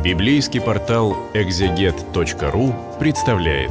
Библейский портал экзегет.ру представляет.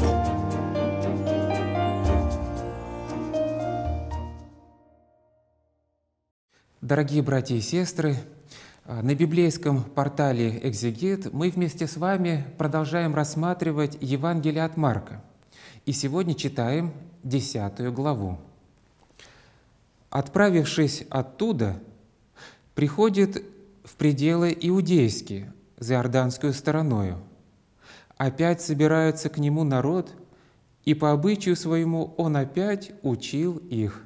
Дорогие братья и сестры, на библейском портале «Экзегет» мы вместе с вами продолжаем рассматривать Евангелие от Марка. И сегодня читаем 10 главу. «Отправившись оттуда, приходит в пределы иудейские, за Иорданскую стороною. Опять собирается к нему народ, и по обычаю своему он опять учил их».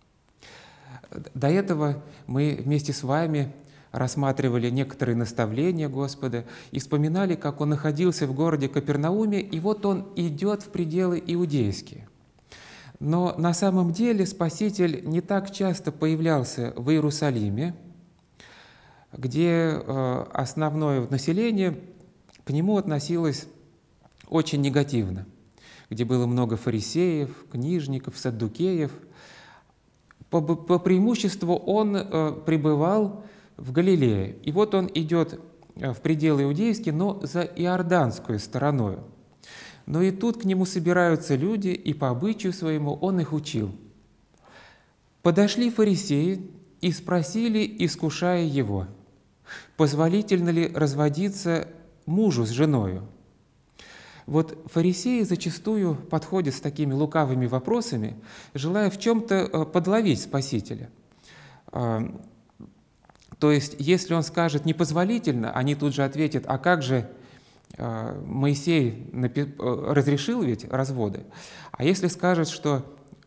До этого мы вместе с вами рассматривали некоторые наставления Господа и вспоминали, как Он находился в городе Капернауме, и вот Он идет в пределы иудейские. Но на самом деле Спаситель не так часто появлялся в Иерусалиме, где основное население к Нему относилось очень негативно, где было много фарисеев, книжников, саддукеев. По преимуществу Он пребывал в Галилее. И вот Он идет в пределы иудейские, но за иорданскую стороною. Но и тут к Нему собираются люди, и по обычаю своему Он их учил. Подошли фарисеи и спросили, искушая Его, позволительно ли разводиться мужу с женою. Вот фарисеи зачастую подходят с такими лукавыми вопросами, желая в чем-то подловить Спасителя. То есть, если он скажет «непозволительно», они тут же ответят: «А как же Моисей разрешил ведь разводы?» А если скажет, что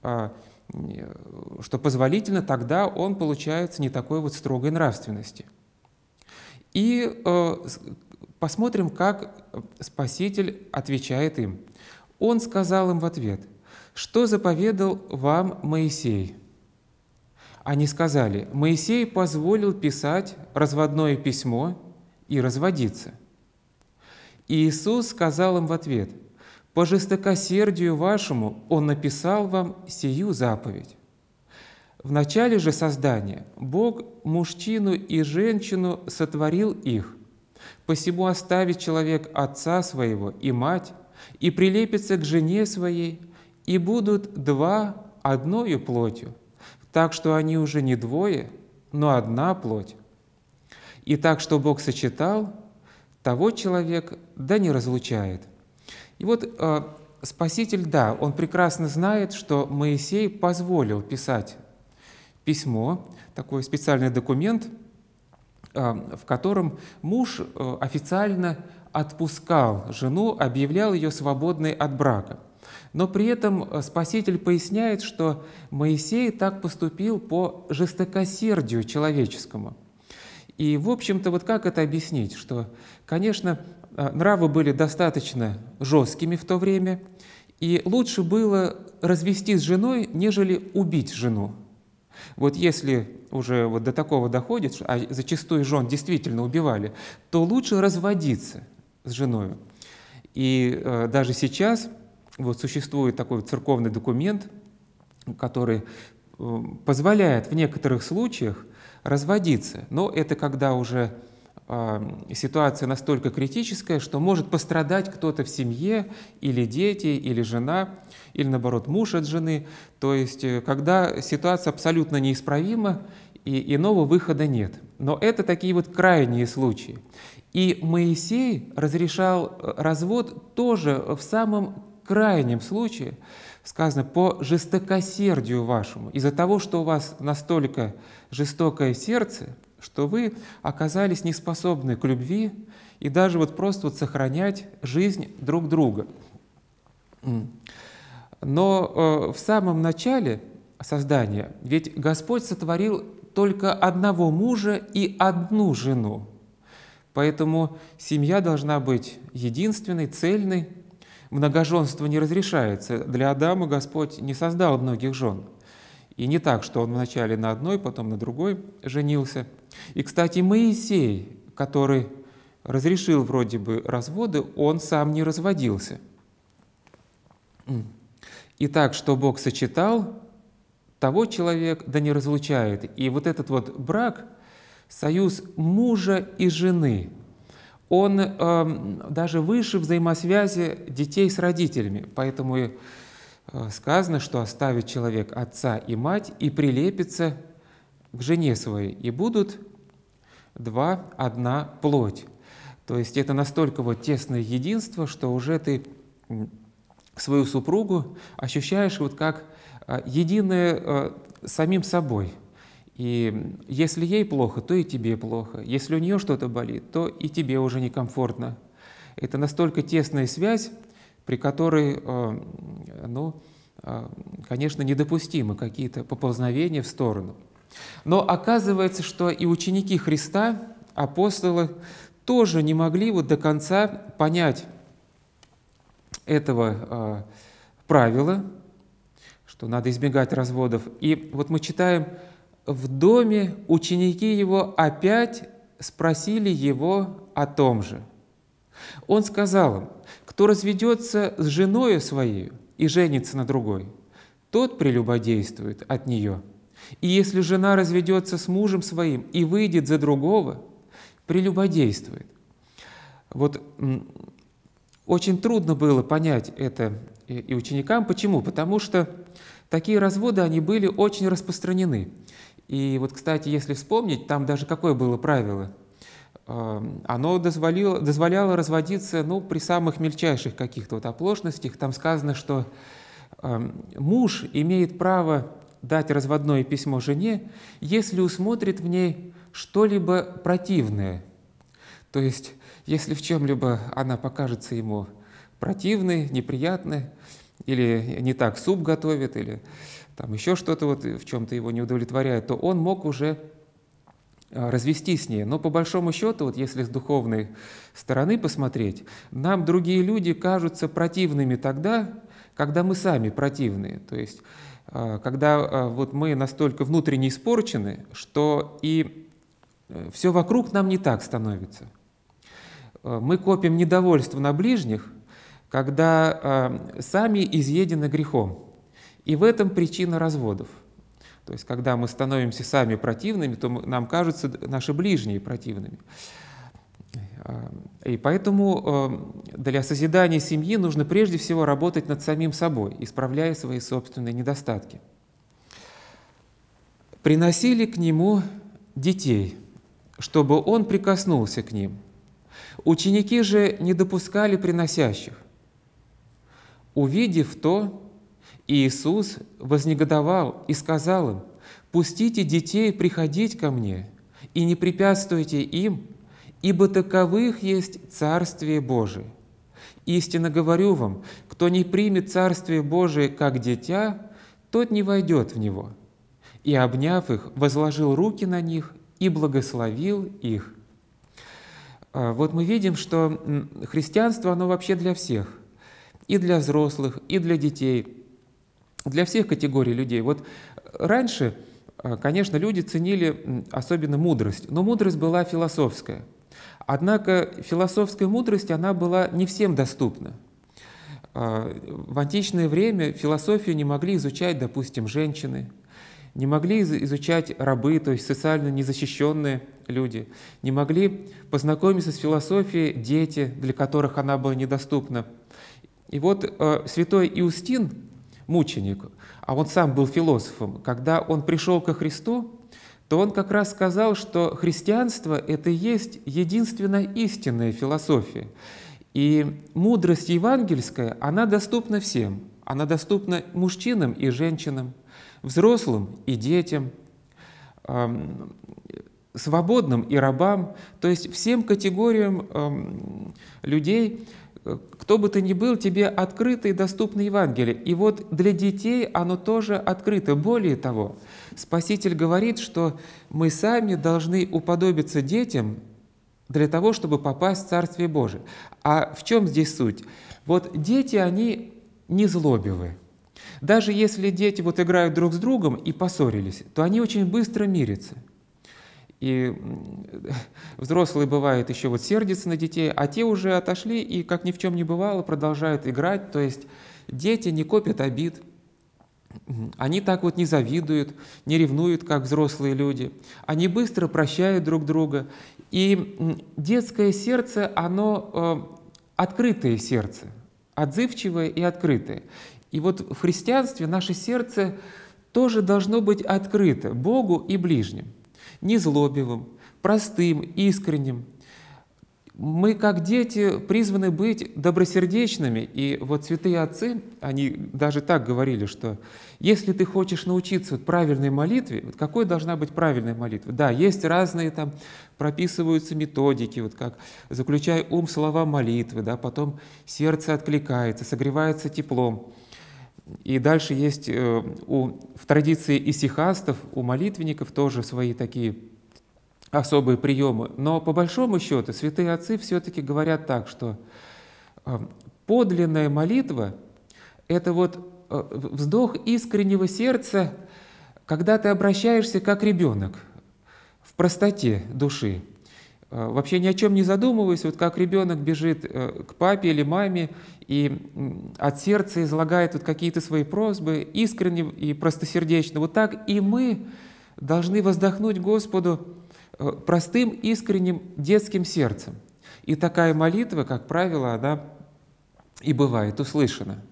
позволительно, тогда он получается не такой вот строгой нравственности. И посмотрим, как Спаситель отвечает им. Он сказал им в ответ: «Что заповедал вам Моисей?» Они сказали: «Моисей позволил писать разводное письмо и разводиться». И Иисус сказал им в ответ: «По жестокосердию вашему Он написал вам сию заповедь. В начале же создания Бог мужчину и женщину сотворил их. Посему оставит человек отца своего и мать, и прилепится к жене своей, и будут два одною плотью, так что они уже не двое, но одна плоть. И так, что Бог сочетал, того человек да не разлучает». И вот Спаситель, да, Он прекрасно знает, что Моисей позволил писать письмо, такой специальный документ, в котором муж официально отпускал жену, объявлял ее свободной от брака. Но при этом Спаситель поясняет, что Моисей так поступил по жестокосердию человеческому. И, в общем-то, вот как это объяснить? Что, конечно, нравы были достаточно жесткими в то время, и лучше было развестись с женой, нежели убить жену. Вот если уже вот до такого доходит, а зачастую жен действительно убивали, то лучше разводиться с женой. И даже сейчас вот существует такой церковный документ, который позволяет в некоторых случаях разводиться. Но это когда уже ситуация настолько критическая, что может пострадать кто-то в семье, или дети, или жена, или, наоборот, муж от жены. То есть, когда ситуация абсолютно неисправима, и иного выхода нет. Но это такие вот крайние случаи. И Моисей разрешал развод тоже в самом крайнем случае, сказано, по жестокосердию вашему, из-за того, что у вас настолько жестокое сердце, что вы оказались неспособны к любви и даже вот просто вот сохранять жизнь друг друга. Но в самом начале создания ведь Господь сотворил только одного мужа и одну жену. Поэтому семья должна быть единственной, цельной. Многоженство не разрешается. Для Адама Господь не создал многих жен. И не так, что он вначале на одной, потом на другой женился. И, кстати, Моисей, который разрешил вроде бы разводы, он сам не разводился. Итак, что Бог сочетал, того человек да не разлучает. И вот этот вот брак, союз мужа и жены, он даже выше взаимосвязи детей с родителями. Поэтому и сказано, что оставит человек отца и мать и прилепится к жене своей, и будут два одна плоть. То есть это настолько вот тесное единство, что уже ты свою супругу ощущаешь вот как единое с самим собой. И если ей плохо, то и тебе плохо. Если у нее что-то болит, то и тебе уже некомфортно. Это настолько тесная связь, при которой, конечно, недопустимы какие-то поползновения в сторону. Но оказывается, что и ученики Христа, апостолы, тоже не могли вот до конца понять этого правила, что надо избегать разводов. И вот мы читаем: в доме ученики его опять спросили его о том же. Он сказал им: кто разведется с женою своей и женится на другой, тот прелюбодействует от нее. И если жена разведется с мужем своим и выйдет за другого, прелюбодействует. Вот очень трудно было понять это и ученикам. Почему? Потому что такие разводы, они были очень распространены. И вот, кстати, если вспомнить, там даже какое было правило? Оно дозволяло разводиться при самых мельчайших каких-то оплошностях. Там сказано, что муж имеет право дать разводное письмо жене, если усмотрит в ней что-либо противное. То есть, если в чем-либо она покажется ему противной, неприятной, или не так суп готовит, или там еще что-то в чем-то его не удовлетворяет, то он мог уже развестись с ней. Но по большому счету, если с духовной стороны посмотреть, нам другие люди кажутся противными тогда, когда мы сами противные. То есть, когда мы настолько внутренне испорчены, что и все вокруг нам не так становится. Мы копим недовольство на ближних, когда сами изъедены грехом. И в этом причина разводов. То есть, когда мы становимся сами противными, то нам кажутся наши ближние противными. И поэтому для созидания семьи нужно прежде всего работать над самим собой, исправляя свои собственные недостатки. Приносили к нему детей, чтобы он прикоснулся к ним. Ученики же не допускали приносящих. Увидев то, Иисус вознегодовал и сказал им: «Пустите детей приходить ко мне, и не препятствуйте им, ибо таковых есть Царствие Божие. Истинно говорю вам, кто не примет Царствие Божие как дитя, тот не войдет в него». И, обняв их, возложил руки на них и благословил их. Вот мы видим, что христианство, оно вообще для всех. И для взрослых, и для детей, для всех категорий людей. Вот раньше, конечно, люди ценили особенно мудрость, но мудрость была философская. Однако философская мудрость, она была не всем доступна. В античное время философию не могли изучать, допустим, женщины, не могли изучать рабы, то есть социально незащищенные люди, не могли познакомиться с философией дети, для которых она была недоступна. И вот святой Иустин, мученик, а он сам был философом, когда он пришел ко Христу, то он как раз сказал, что христианство – это и есть единственная истинная философия. И мудрость евангельская, она доступна всем. Она доступна мужчинам и женщинам, взрослым и детям, свободным и рабам, то есть всем категориям людей, кто бы ты ни был, тебе открыто и доступно Евангелие. И вот для детей оно тоже открыто. Более того, Спаситель говорит, что мы сами должны уподобиться детям для того, чтобы попасть в Царствие Божие. А в чем здесь суть? Вот дети, они незлобивы. Даже если дети играют друг с другом и поссорились, то они очень быстро мирятся. И взрослые, бывает, еще сердятся на детей, а те уже отошли и, как ни в чем не бывало, продолжают играть. То есть дети не копят обид, Они так вот не завидуют, не ревнуют, как взрослые люди. Они быстро прощают друг друга. И детское сердце, оно открытое сердце, отзывчивое и открытое. И вот в христианстве наше сердце тоже должно быть открыто Богу и ближним, незлобивым, простым, искренним. Мы, как дети, призваны быть добросердечными, и вот святые отцы, они даже так говорили, что если ты хочешь научиться правильной молитве, вот какой должна быть правильная молитва? Да, есть разные там, прописываются методики, вот как «заключай ум в слова молитвы», да, потом сердце откликается, согревается теплом. И дальше есть в традиции исихастов, у молитвенников тоже свои такие особые приемы. Но по большому счету святые отцы все-таки говорят так, что подлинная молитва — это вот вздох искреннего сердца, когда ты обращаешься как ребенок, в простоте души. Вообще ни о чем не задумываясь, вот как ребенок бежит к папе или маме и от сердца излагает вот какие-то свои просьбы искренне и простосердечно. Вот так и мы должны воздохнуть Господу простым, искренним детским сердцем. И такая молитва, как правило, она и бывает услышана.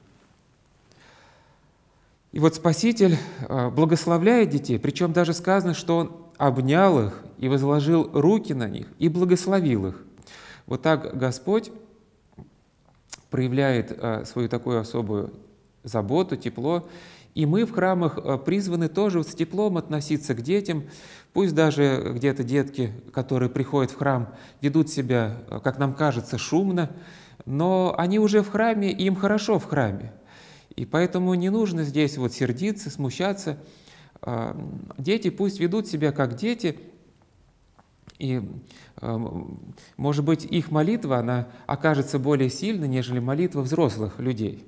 И вот Спаситель благословляет детей, причем даже сказано, что Он обнял их и возложил руки на них и благословил их. Вот так Господь проявляет свою такую особую заботу, тепло. И мы в храмах призваны тоже с теплом относиться к детям. Пусть даже где-то детки, которые приходят в храм, ведут себя, как нам кажется, шумно, но они уже в храме, и им хорошо в храме. И поэтому не нужно здесь вот сердиться, смущаться. Дети пусть ведут себя как дети, и, может быть, их молитва, она окажется более сильной, нежели молитва взрослых людей.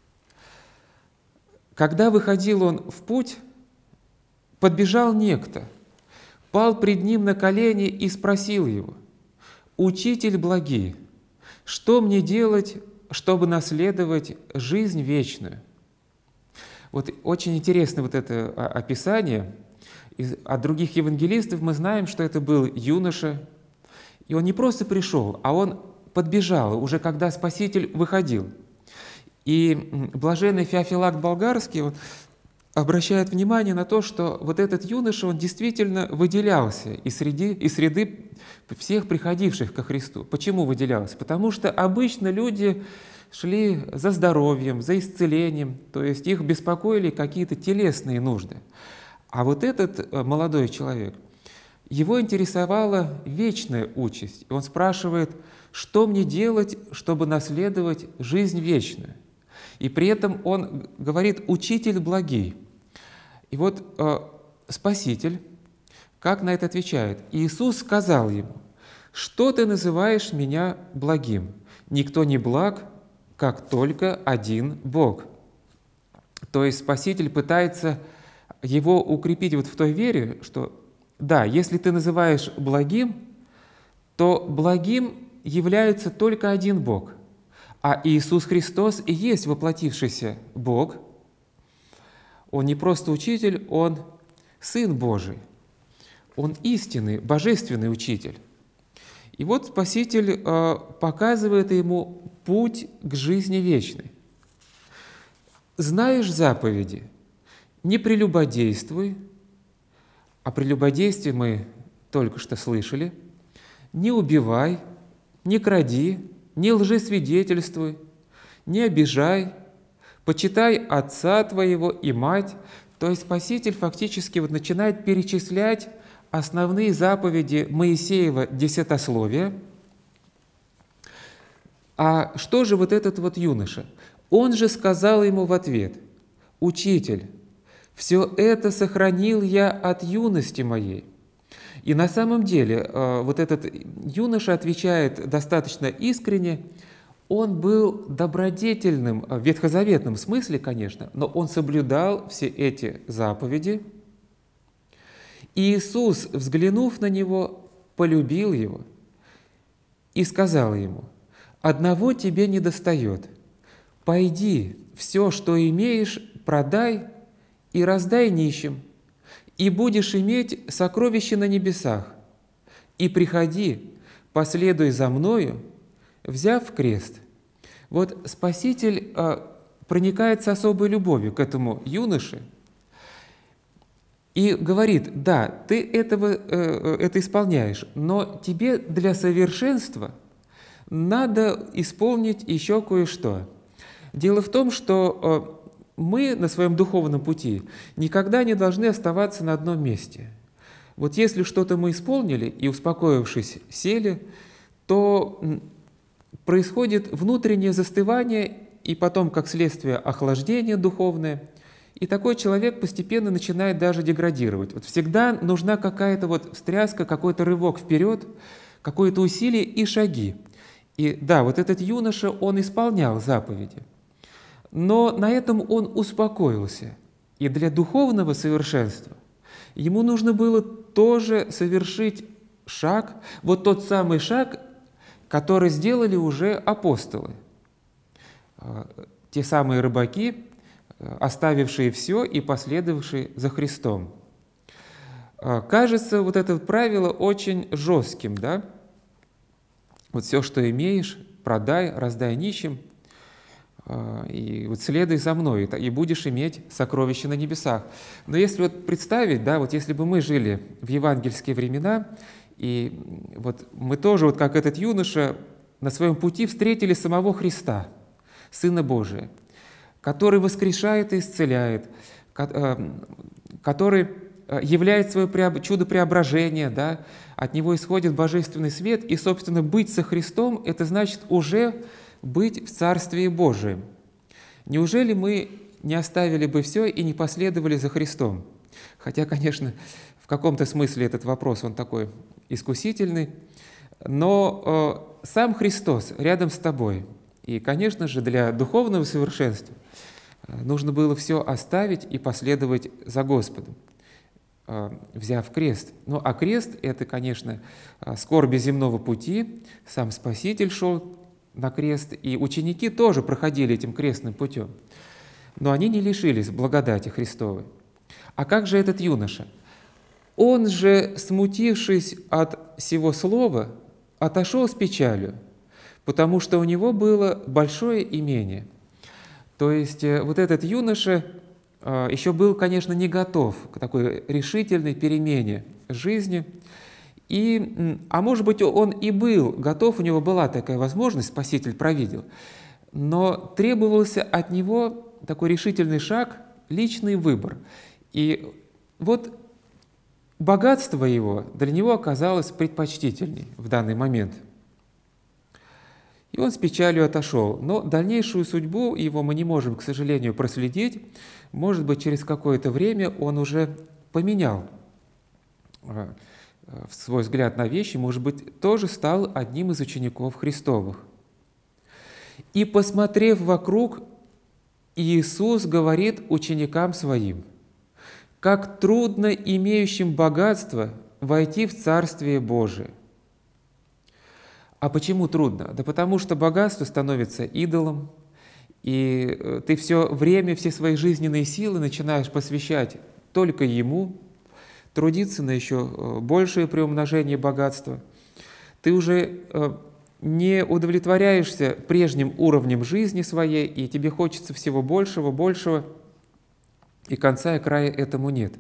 Когда выходил он в путь, подбежал некто, пал пред ним на колени и спросил его: «Учитель благий, что мне делать, чтобы наследовать жизнь вечную?» Вот очень интересно вот это описание. От других евангелистов мы знаем, что это был юноша, и он не просто пришел, а он подбежал, уже когда Спаситель выходил. И блаженный Феофилакт Болгарский он обращает внимание на то, что вот этот юноша, он действительно выделялся из среды всех приходивших ко Христу. Почему выделялся? Потому что обычно люди шли за здоровьем, за исцелением, то есть их беспокоили какие-то телесные нужды. А вот этот молодой человек, его интересовала вечная участь. И он спрашивает: что мне делать, чтобы наследовать жизнь вечную? И при этом он говорит: «Учитель благий». И вот Спаситель, как на это отвечает? Иисус сказал ему: «Что ты называешь меня благим? Никто не благ, как только один Бог». То есть Спаситель пытается его укрепить вот в той вере, что да, если ты называешь благим, то благим является только один Бог. А Иисус Христос и есть воплотившийся Бог. Он не просто учитель, Он Сын Божий. Он истинный, божественный учитель. И вот Спаситель показывает ему путь к жизни вечной. «Знаешь заповеди: не прелюбодействуй», о прелюбодействии мы только что слышали, «не убивай, не кради, не лжесвидетельствуй, не обижай, почитай отца твоего и мать». То есть Спаситель фактически вот начинает перечислять основные заповеди Моисеева десятословия. А что же вот этот вот юноша? Он же сказал ему в ответ: «Учитель, все это сохранил я от юности моей». И на самом деле вот этот юноша отвечает достаточно искренне. Он был добродетельным в ветхозаветном смысле, конечно, но он соблюдал все эти заповеди. И Иисус, взглянув на него, полюбил его и сказал ему: «Одного тебе недостает. Пойди, все, что имеешь, продай и раздай нищим, и будешь иметь сокровища на небесах. И приходи, последуй за мною, взяв крест». Вот Спаситель проникает с особой любовью к этому юноше и говорит: да, ты это исполняешь, но тебе для совершенства надо исполнить еще кое-что. Дело в том, что мы на своем духовном пути никогда не должны оставаться на одном месте. Вот если что-то мы исполнили и, успокоившись, сели, то происходит внутреннее застывание и потом, как следствие, охлаждение духовное, и такой человек постепенно начинает даже деградировать. Вот всегда нужна какая-то вот встряска, какой-то рывок вперед, какое-то усилие и шаги. И да, вот этот юноша, он исполнял заповеди, но на этом он успокоился. И для духовного совершенства ему нужно было тоже совершить шаг, вот тот самый шаг, который сделали уже апостолы, те самые рыбаки, оставившие все и последовавшие за Христом. Кажется, вот это правило очень жестким, да? Вот все, что имеешь, продай, раздай нищим, и вот следуй за мной, и будешь иметь сокровища на небесах. Но если вот представить, да, вот если бы мы жили в евангельские времена, и вот мы тоже, вот как этот юноша, на своем пути встретили самого Христа, Сына Божия, который воскрешает и исцеляет, который являет свое чудо преображения, да, от него исходит божественный свет, и, собственно, быть со Христом – это значит уже быть в Царстве Божием. Неужели мы не оставили бы все и не последовали за Христом? Хотя, конечно, в каком-то смысле этот вопрос, он такой искусительный, но сам Христос рядом с тобой. И, конечно же, для духовного совершенства нужно было все оставить и последовать за Господом, взяв крест. Ну, а крест – это, конечно, скорби земного пути, сам Спаситель шел на крест, и ученики тоже проходили этим крестным путем. Но они не лишились благодати Христовой. А как же этот юноша? Он же, смутившись от сего слова, отошел с печалью, потому что у него было большое имение. То есть вот этот юноша еще был, конечно, не готов к такой решительной перемене жизни. А может быть, он и был готов, у него была такая возможность, Спаситель провидел, но требовался от него такой решительный шаг, личный выбор. И вот богатство его для него оказалось предпочтительней в данный момент. И он с печалью отошел. Но дальнейшую судьбу его мы не можем, к сожалению, проследить. Может быть, через какое-то время он уже поменял свой взгляд на вещи, может быть, тоже стал одним из учеников Христовых. «И, посмотрев вокруг, Иисус говорит ученикам Своим: как трудно имеющим богатство войти в Царствие Божие». А почему трудно? Да потому что богатство становится идолом, и ты все время, все свои жизненные силы начинаешь посвящать только Ему, трудиться на еще большее приумножение богатства. Ты уже не удовлетворяешься прежним уровнем жизни своей, и тебе хочется всего большего, большего, и конца и края этому нет.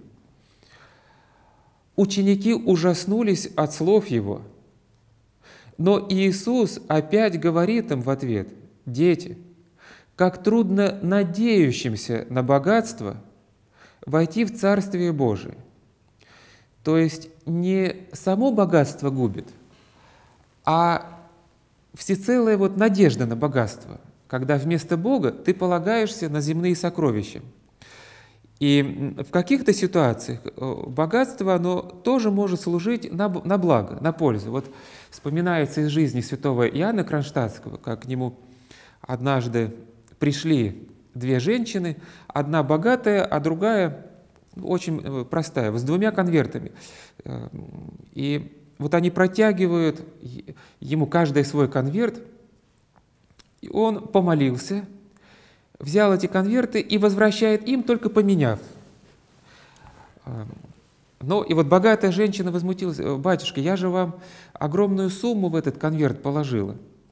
Ученики ужаснулись от слов Его, но Иисус опять говорит им в ответ: «Дети, как трудно надеющимся на богатство войти в Царствие Божие». То есть не само богатство губит, а всецелая вот надежда на богатство, когда вместо Бога ты полагаешься на земные сокровища. И в каких-то ситуациях богатство, оно тоже может служить на благо, на пользу. Вот вспоминается из жизни святого Иоанна Кронштадтского, как к нему однажды пришли две женщины, одна богатая, а другая очень простая, с двумя конвертами. И вот они протягивают ему каждый свой конверт, и он помолился, взял эти конверты и возвращает им, только поменяв Ну и вот богатая женщина возмутилась: «Батюшка, я же вам огромную сумму в этот конверт положила».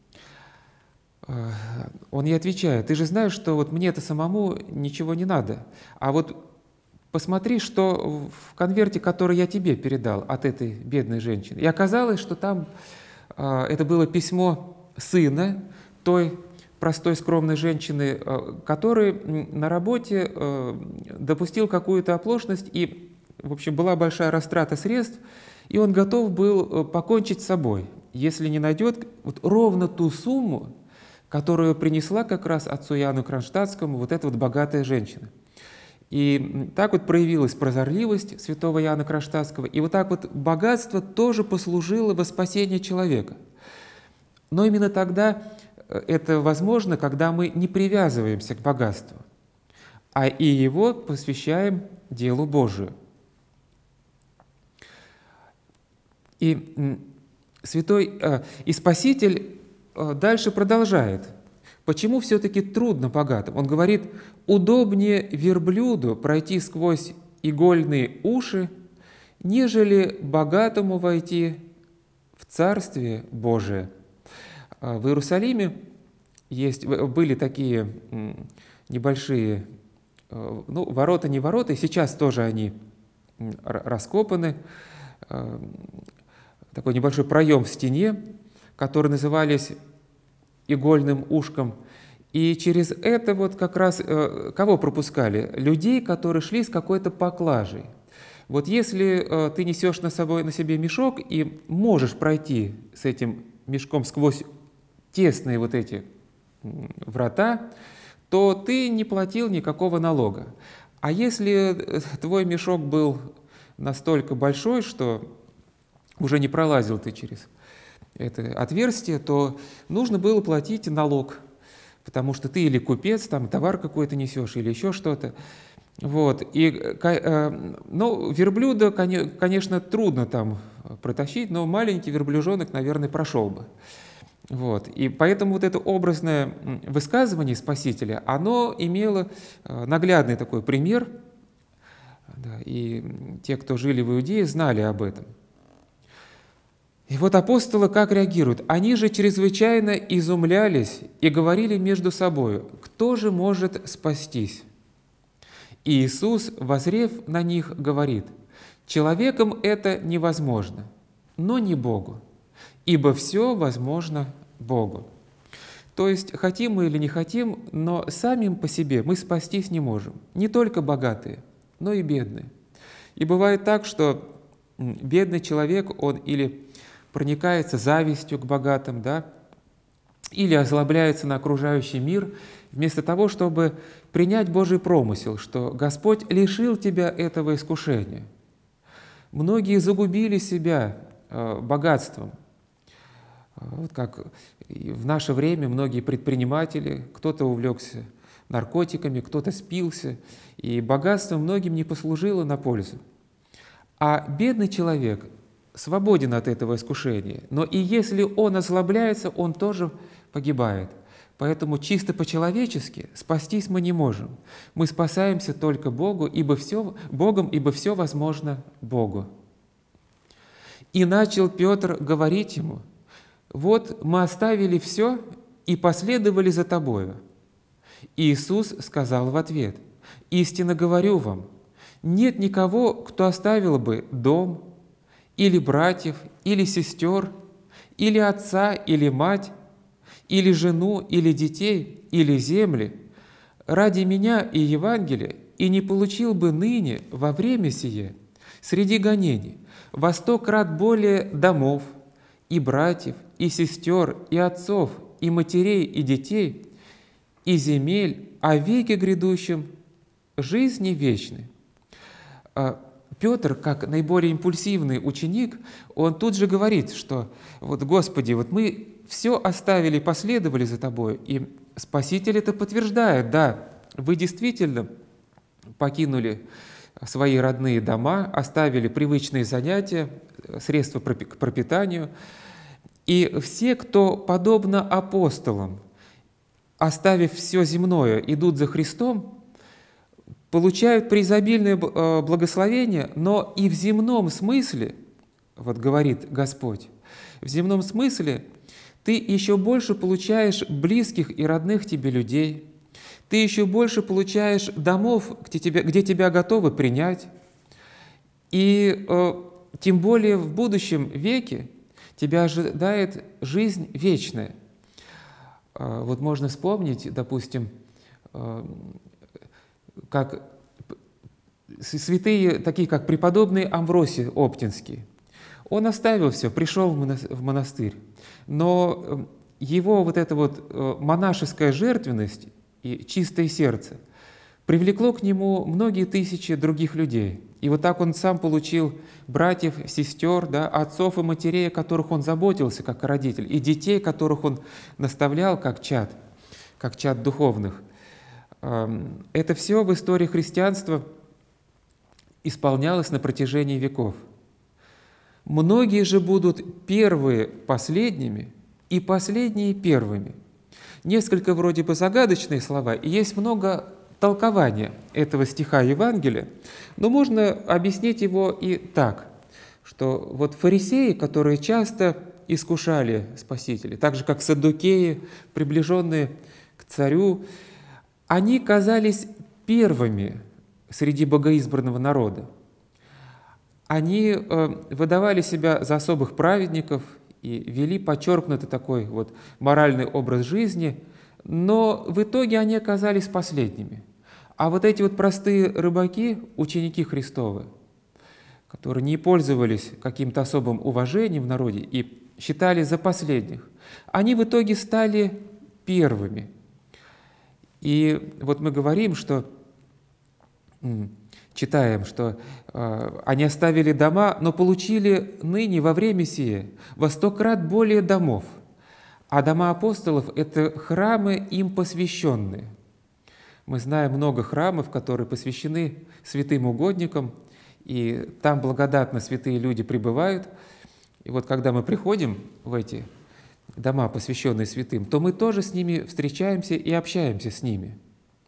Он ей отвечает: «Ты же знаешь, что вот мне-то самому ничего не надо, а вот посмотри, что в конверте, который я тебе передал от этой бедной женщины». И оказалось, что там это было письмо сына той простой скромной женщины, который на работе допустил какую-то оплошность, и, в общем, была большая растрата средств, и он готов был покончить с собой, если не найдет вот ровно ту сумму, которую принесла как раз отцу Иоанну Кронштадтскому вот эта вот богатая женщина. И так вот проявилась прозорливость святого Иоанна Кронштадтского, и вот так вот богатство тоже послужило во спасение человека. Но именно тогда это возможно, когда мы не привязываемся к богатству, а и его посвящаем делу Божию. И святой и Спаситель дальше продолжает. Почему все-таки трудно богатым? Он говорит: удобнее верблюду пройти сквозь игольные уши, нежели богатому войти в Царствие Божие. В Иерусалиме были такие небольшие, ну, ворота, не ворота, и сейчас тоже они раскопаны, такой небольшой проем в стене, который назывались игольным ушком. И через это вот как раз кого пропускали? Людей, которые шли с какой-то поклажей. Вот если ты несешь на себе мешок и можешь пройти с этим мешком сквозь тесные вот эти врата, то ты не платил никакого налога. А если твой мешок был настолько большой, что уже не пролазил ты через это отверстие, то нужно было платить налог, потому что ты или купец, там товар какой-то несешь, или еще что-то. Вот. Ну, верблюда, конечно, трудно там протащить, но маленький верблюжонок, наверное, прошел бы. Вот. И поэтому вот это образное высказывание Спасителя, оно имело наглядный такой пример, да, и те, кто жили в Иудее, знали об этом. И вот апостолы как реагируют? Они же чрезвычайно изумлялись и говорили между собою: кто же может спастись? И Иисус, воззрев на них, говорит: человеком это невозможно, но не Богу, ибо все возможно Богу. То есть, хотим мы или не хотим, но самим по себе мы спастись не можем. Не только богатые, но и бедные. И бывает так, что бедный человек, он или проникается завистью к богатым, да, или озлобляется на окружающий мир, вместо того, чтобы принять Божий промысел, что Господь лишил тебя этого искушения. Многие загубили себя богатством. Вот как в наше время многие предприниматели, кто-то увлекся наркотиками, кто-то спился, и богатство многим не послужило на пользу. А бедный человек свободен от этого искушения, но и если он озлобляется, он тоже погибает. Поэтому чисто по-человечески спастись мы не можем. Мы спасаемся только Богом, ибо все возможно Богу. И начал Петр говорить ему: вот мы оставили все и последовали за тобою. Иисус сказал в ответ: истинно говорю вам, нет никого, кто оставил бы дом, или братьев, или сестер, или отца, или мать, или жену, или детей, или земли, ради Меня и Евангелия, и не получил бы ныне во время сие, среди гонений, во 100 крат более домов, и братьев, и сестер, и отцов, и матерей, и детей, и земель, о веке грядущем жизни вечной. Петр, как наиболее импульсивный ученик, он тут же говорит, что вот, Господи, вот мы все оставили, последовали за Тобой. И Спаситель это подтверждает: да, вы действительно покинули свои родные дома, оставили привычные занятия, средства к пропитанию. И все, кто, подобно апостолам, оставив все земное, идут за Христом, получают преизобильное благословение, но и в земном смысле, вот говорит Господь, в земном смысле ты еще больше получаешь близких и родных тебе людей, ты еще больше получаешь домов, где тебя готовы принять, и тем более в будущем веке тебя ожидает жизнь вечная. Вот можно вспомнить, допустим, как святые, такие как преподобный Амвросий Оптинский. Он оставил все, пришел в монастырь, но его вот эта вот монашеская жертвенность и чистое сердце привлекло к нему многие тысячи других людей. И вот так он сам получил братьев, сестер, да, отцов и матерей, о которых он заботился как родитель, и детей, которых он наставлял как чад духовных. Это все в истории христианства исполнялось на протяжении веков. Многие же будут первые последними и последние первыми. Несколько вроде бы загадочные слова, и есть много толкования этого стиха Евангелия, но можно объяснить его и так, что вот фарисеи, которые часто искушали Спасителя, так же как саддукеи, приближенные к царю, они казались первыми среди богоизбранного народа. Они выдавали себя за особых праведников и вели подчеркнутый такой вот моральный образ жизни, но в итоге они оказались последними. А вот эти вот простые рыбаки, ученики Христовы, которые не пользовались каким-то особым уважением в народе и считали за последних, они в итоге стали первыми. И вот мы говорим, что читаем, что они оставили дома, но получили ныне во время сие во 100 крат более домов. А дома апостолов – это храмы им посвященные. Мы знаем много храмов, которые посвящены святым угодникам, и там благодатно святые люди пребывают. И вот когда мы приходим в эти дома, посвященные святым, то мы тоже с ними встречаемся и общаемся с ними.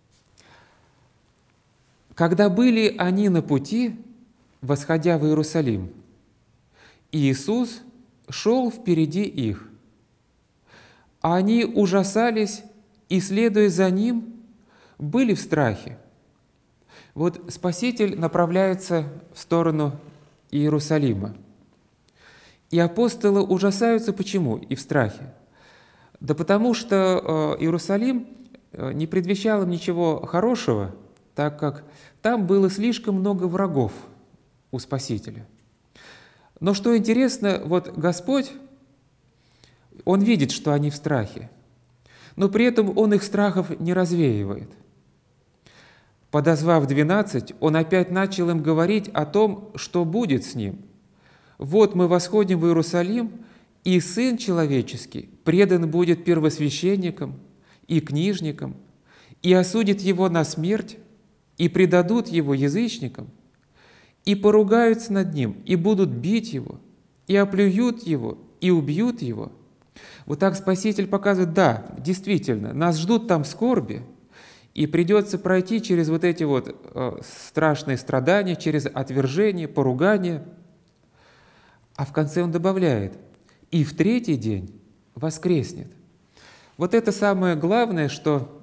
Когда были они на пути, восходя в Иерусалим, Иисус шел впереди их, а они ужасались и, следуя за Ним, были в страхе. Вот Спаситель направляется в сторону Иерусалима. И апостолы ужасаются почему и в страхе? Да потому что Иерусалим не предвещал им ничего хорошего, так как там было слишком много врагов у Спасителя. Но что интересно, вот Господь, Он видит, что они в страхе, но при этом Он их страхов не развеивает. Подозвав 12, Он опять начал им говорить о том, что будет с Ним. «Вот мы восходим в Иерусалим, и Сын Человеческий предан будет первосвященникам и книжникам, и осудит Его на смерть, и предадут Его язычникам, и поругаются над Ним, и будут бить Его, и оплюют Его, и убьют Его». Вот так Спаситель показывает, да, действительно, нас ждут там скорби, и придется пройти через вот эти вот страшные страдания, через отвержение, поругание. А в конце Он добавляет, и в третий день воскреснет. Вот это самое главное, что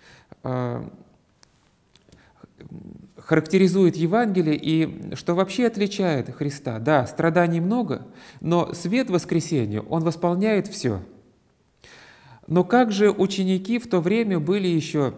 характеризует Евангелие и что вообще отличает Христа. Да, страданий много, но свет воскресения, Он восполняет все. Но как же ученики в то время были еще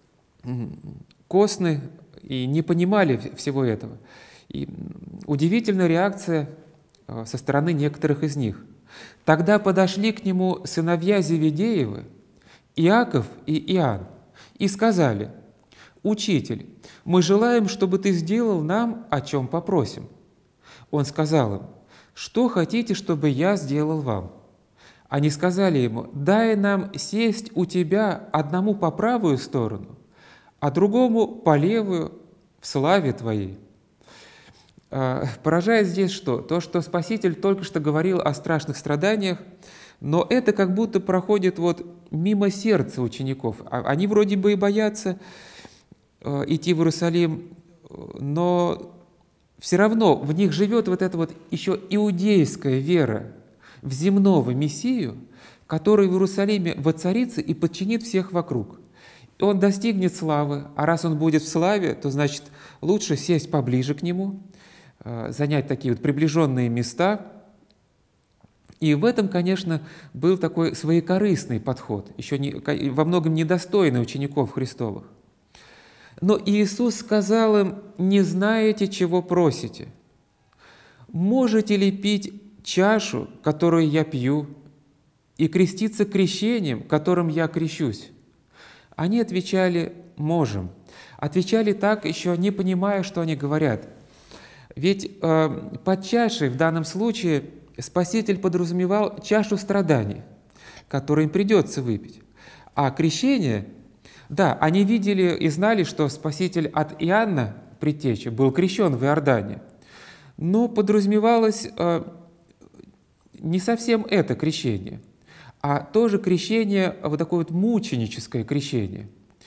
косны и не понимали всего этого? И удивительная реакция со стороны некоторых из них. Тогда подошли к Нему сыновья Зеведеевы, Иаков и Иоанн, и сказали: «Учитель, мы желаем, чтобы Ты сделал нам, о чем попросим». Он сказал им: «Что хотите, чтобы я сделал вам?» Они сказали Ему: «Дай нам сесть у Тебя одному по правую сторону, а другому по левую в славе Твоей». Поражает здесь что? То, что Спаситель только что говорил о страшных страданиях, но это как будто проходит вот мимо сердца учеников. Они вроде бы и боятся идти в Иерусалим, но все равно в них живет вот эта вот еще иудейская вера в земного Мессию, который в Иерусалиме воцарится и подчинит всех вокруг. И он достигнет славы, а раз он будет в славе, то значит лучше сесть поближе к нему, занять такие вот приближенные места. И в этом, конечно, был такой своекорыстный подход, еще во многом недостойный учеников Христовых. Но Иисус сказал им: «Не знаете, чего просите. Можете ли пить чашу, которую я пью, и креститься крещением, которым я крещусь?» Они отвечали: «Можем». Отвечали так, еще не понимая, что они говорят. Ведь под чашей в данном случае Спаситель подразумевал чашу страданий, которую им придется выпить. А крещение, да, они видели и знали, что Спаситель от Иоанна Предтечи был крещен в Иордане, но подразумевалось не совсем это крещение, а тоже крещение, вот такое вот мученическое крещение.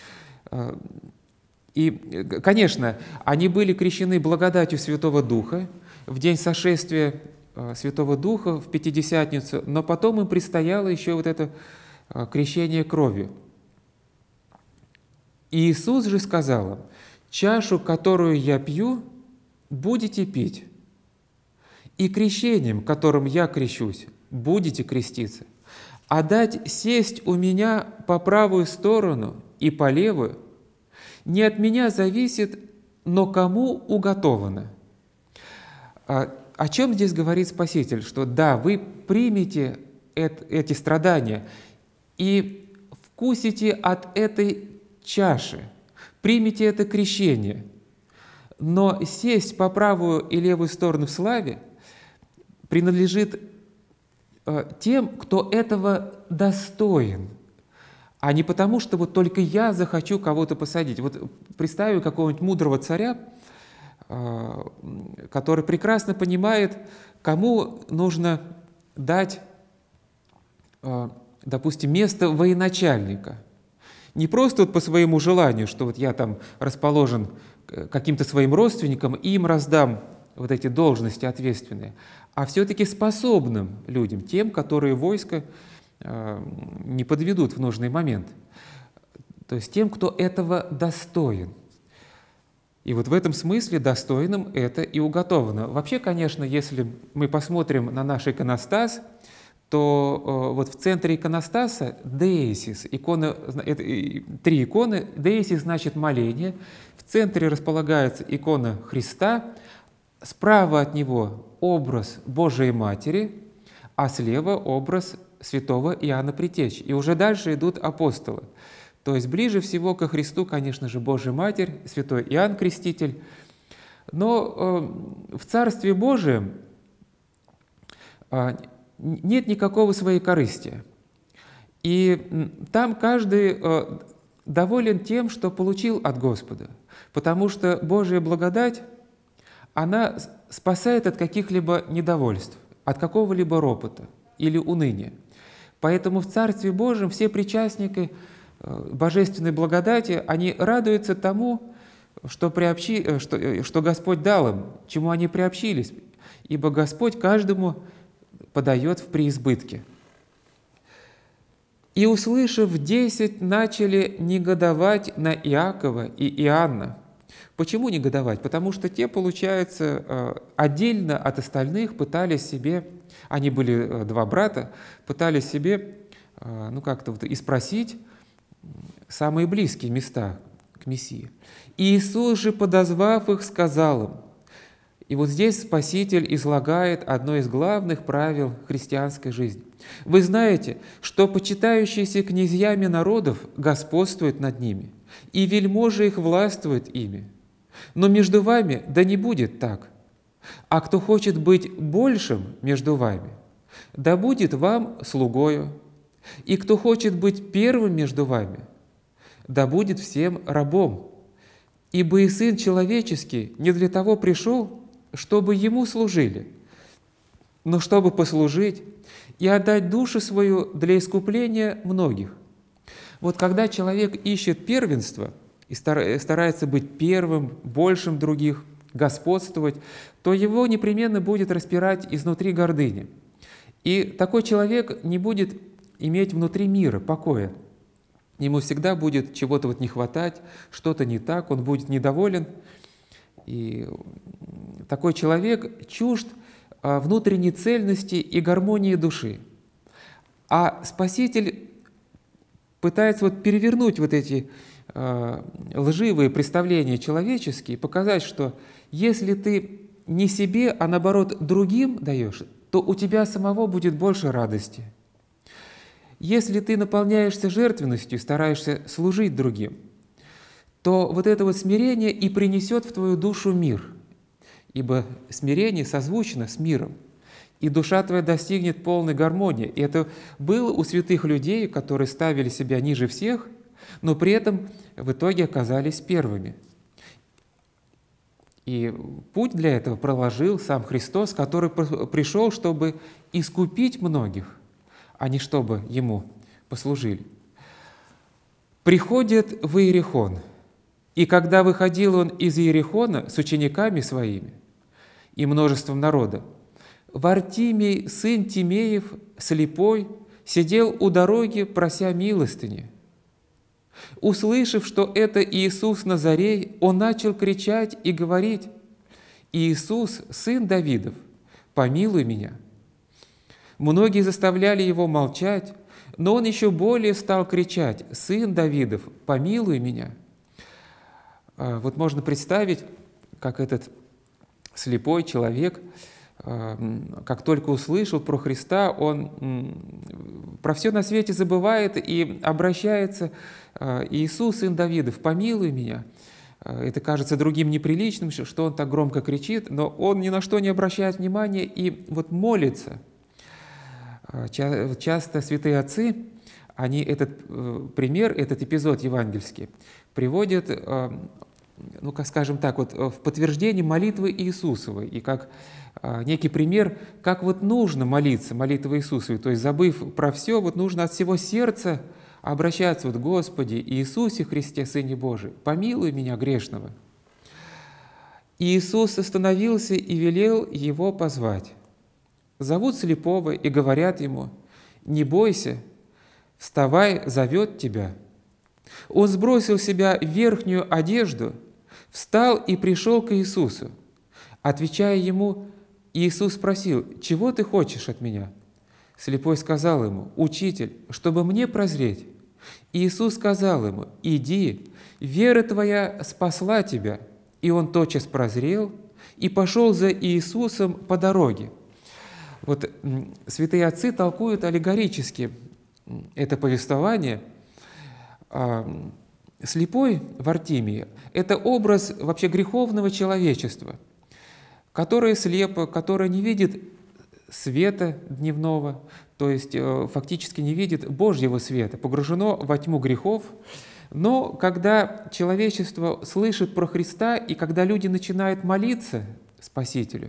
И, конечно, они были крещены благодатью Святого Духа в день сошествия Святого Духа в Пятидесятницу, но потом им предстояло еще вот это крещение кровью. И Иисус же сказал им: «Чашу, которую я пью, будете пить, и крещением, которым я крещусь, будете креститься. А дать сесть у меня по правую сторону и по левую не от меня зависит, но кому уготовано». О чем здесь говорит Спаситель? Что да, вы примете эти страдания и вкусите от этой чаши, примите это крещение, но сесть по правую и левую сторону в славе принадлежит тем, кто этого достоин, а не потому, что вот только я захочу кого-то посадить. Вот представим какого-нибудь мудрого царя, который прекрасно понимает, кому нужно дать, допустим, место военачальника. Не просто вот по своему желанию, что вот я там расположен каким-то своим родственникам и им раздам вот эти должности ответственные, а все-таки способным людям, тем, которые войско не подведут в нужный момент. То есть тем, кто этого достоин. И вот в этом смысле достойным это и уготовано. Вообще, конечно, если мы посмотрим на наш иконостас, то вот в центре иконостаса деисис, икона, это, 3 иконы, деисис значит моление, в центре располагается икона Христа, справа от него образ Божией Матери, а слева образ святого Иоанна Предтечи. И уже дальше идут апостолы. То есть ближе всего ко Христу, конечно же, Божья Матерь, святой Иоанн Креститель. Но в Царстве Божием нет никакого своекорыстия. И там каждый доволен тем, что получил от Господа, потому что Божья благодать, она спасает от каких-либо недовольств, от какого-либо ропота или уныния. Поэтому в Царстве Божьем все причастники божественной благодати, они радуются тому, что Господь дал им, чему они приобщились, ибо Господь каждому подает в преизбытке. «И, услышав 10, начали негодовать на Иакова и Иоанна». Почему негодовать? Потому что те, получается, отдельно от остальных пытались себе, они были 2 брата, пытались себе, как-то вот испросить самые близкие места к Мессии. «Иисус же, подозвав их, сказал им». И вот здесь Спаситель излагает одно из главных правил христианской жизни. «Вы знаете, что почитающиеся князьями народов господствуют над ними, и вельможи их властвуют ими. Но между вами да не будет так. А кто хочет быть большим между вами, да будет вам слугою. И кто хочет быть первым между вами, да будет всем рабом. Ибо и Сын Человеческий не для того пришел, чтобы Ему служили, но чтобы послужить и отдать душу свою для искупления многих». Вот когда человек ищет первенство, и старается быть первым, большим других, господствовать, то его непременно будет распирать изнутри гордыня. И такой человек не будет иметь внутри мира, покоя. Ему всегда будет чего-то не хватать, что-то не так, он будет недоволен. И такой человек чужд внутренней цельности и гармонии души. А Спаситель пытается перевернуть эти лживые представления человеческие, показать, что если ты не себе, а наоборот другим даешь, то у тебя самого будет больше радости. Если ты наполняешься жертвенностью, стараешься служить другим, то это смирение и принесет в твою душу мир, ибо смирение созвучно с миром, и душа твоя достигнет полной гармонии. И это было у святых людей, которые ставили себя ниже всех, но при этом в итоге оказались первыми. И путь для этого проложил сам Христос, который пришел, чтобы искупить многих, а не чтобы Ему послужили. Приходит в Иерихон, и когда выходил Он из Иерихона с учениками Своими и множеством народа, Вартимий, сын Тимеев, слепой, сидел у дороги, прося милостыни. Услышав, что это Иисус Назарей, он начал кричать и говорить: «Иисус, сын Давидов, помилуй меня». Многие заставляли его молчать, но он еще более стал кричать: «Сын Давидов, помилуй меня». Можно представить, как этот слепой человек, как только услышал про Христа, он про все на свете забывает и обращается: «Иисус, сын Давидов, помилуй меня». Это кажется другим неприличным, что он так громко кричит, но он ни на что не обращает внимания и молится. Часто святые отцы, они этот пример, этот эпизод евангельский приводят, в подтверждение молитвы Иисусовой, и как некий пример, как нужно молиться, молитва Иисусовой, то есть забыв про все, нужно от всего сердца обращаться: «Господи, Иисусе Христе, Сыне Божий, помилуй меня, грешного». Иисус остановился и велел его позвать. Зовут слепого и говорят ему: «Не бойся, вставай, зовет тебя». Он сбросил с себя верхнюю одежду, встал и пришел к Иисусу. Отвечая ему, Иисус спросил: «Чего ты хочешь от меня?» Слепой сказал ему: «Учитель, чтобы мне прозреть». Иисус сказал ему: «Иди, вера твоя спасла тебя». И он тотчас прозрел и пошел за Иисусом по дороге. Святые отцы толкуют аллегорически это повествование. Слепой Вартимий – это образ вообще греховного человечества, которое слепо, которое не видит света дневного, то есть фактически не видит Божьего света, погружено во тьму грехов. Но когда человечество слышит про Христа, и когда люди начинают молиться Спасителю,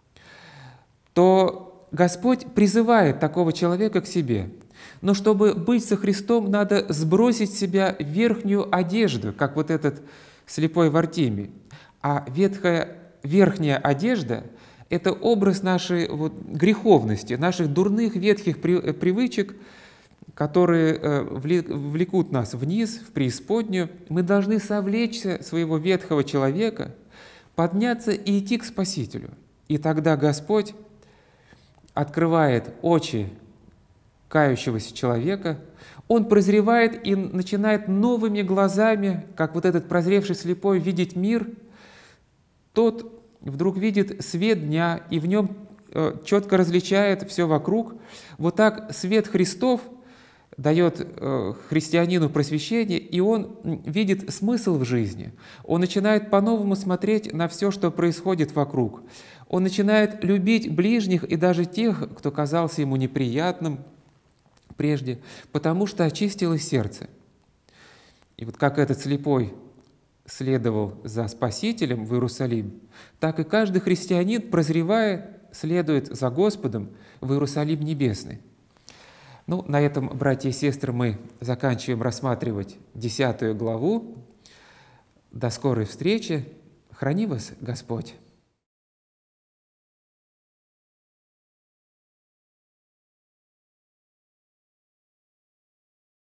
то Господь призывает такого человека к себе. Но чтобы быть со Христом, надо сбросить с себя верхнюю одежду, как этот слепой Вартимий. А верхняя одежда – это образ нашей греховности, наших дурных ветхих привычек, которые влекут нас вниз, в преисподнюю. Мы должны совлечься своего ветхого человека, подняться и идти к Спасителю. И тогда Господь открывает очи кающегося человека, он прозревает и начинает новыми глазами, как этот прозревший слепой, видеть мир. Тот вдруг видит свет дня и в нем четко различает все вокруг. Так свет Христов дает христианину просвещение, и он видит смысл в жизни. Он начинает по-новому смотреть на все, что происходит вокруг. Он начинает любить ближних и даже тех, кто казался ему неприятным прежде, потому что очистилось сердце. И как этот слепой следовал за Спасителем в Иерусалим, так и каждый христианин, прозревая, следует за Господом в Иерусалим небесный. На этом, братья и сестры, мы заканчиваем рассматривать 10 главу До скорой встречи. Храни вас Господь.